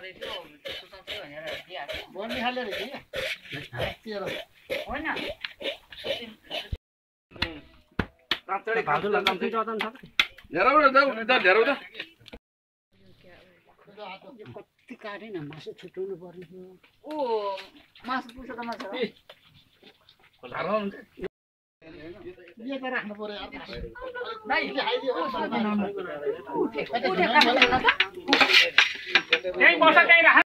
बनिहाल्यो रे कि होइन कति काटेन मासु छुट्याउनु पर्ने ओ मासु पुग्छ त माछा लिएर राख्नु पर्यो यार नाइ खाइदियो त्यही बस्छ त्यही